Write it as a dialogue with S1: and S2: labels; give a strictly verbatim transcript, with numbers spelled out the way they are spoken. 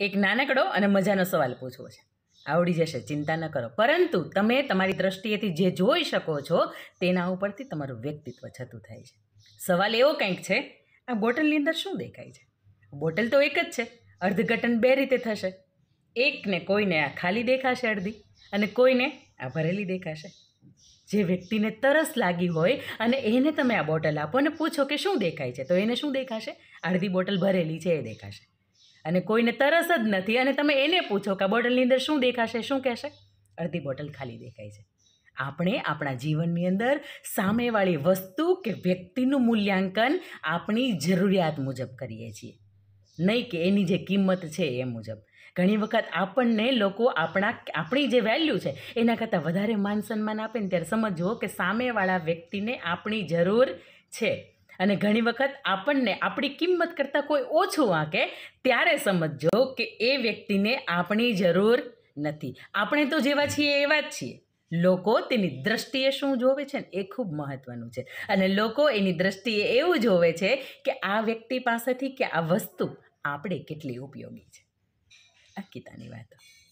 S1: એક નાનકડો અને મજાનો સવાલ પૂછવો છે. આવડી જશે, ચિંતા ન કરો. પરંતુ તમે તમારી દ્રષ્ટિએથી જે જોઈ શકો છો તેના ઉપરથી તમારું વ્યક્તિત્વ છતું થાય છે. સવાલ એવો કંઈક છે, આ બોટલની અંદર શું દેખાય છે? બોટલ તો એક જ છે, અર્થઘટન બે રીતે થશે. એકને કોઈને આ ખાલી દેખાશે અડધી, અને કોઈને આ ભરેલી દેખાશે. જે વ્યક્તિને તરસ લાગી હોય અને એને તમે આ બોટલ આપો અને પૂછો કે શું દેખાય છે, તો એને શું દેખાશે? અડધી બોટલ ભરેલી છે એ દેખાશે. અને કોઈને તરસ જ નથી અને તમે એને પૂછો કે આ બોટલની અંદર શું દેખાશે, શું કહેશે? અડધી બોટલ ખાલી દેખાય છે. આપણે આપણા જીવનની અંદર સામેવાળી વસ્તુ કે વ્યક્તિનું મૂલ્યાંકન આપણી જરૂરિયાત મુજબ કરીએ છીએ, નહીં કે એની જે કિંમત છે એ મુજબ. ઘણી વખત આપણને લોકો આપણા આપણી જે વેલ્યુ છે એના કરતાં વધારે માન સન્માન આપે ને ત્યારે સમજવો કે સામેવાળા વ્યક્તિને આપણી જરૂર છે. અને ઘણી વખત આપણને આપણી કિંમત કરતાં કોઈ ઓછું આંકે ત્યારે સમજજો કે એ વ્યક્તિને આપણી જરૂર નથી. આપણે તો જેવા છીએ એવા જ છીએ. લોકો તેની દ્રષ્ટિએ શું જોવે છે ને એ ખૂબ મહત્ત્વનું છે. અને લોકો એની દ્રષ્ટિએ એવું જોવે છે કે આ વ્યક્તિ પાસેથી કે આ વસ્તુ આપણે કેટલી ઉપયોગી છે. અંકિતાની વાતો.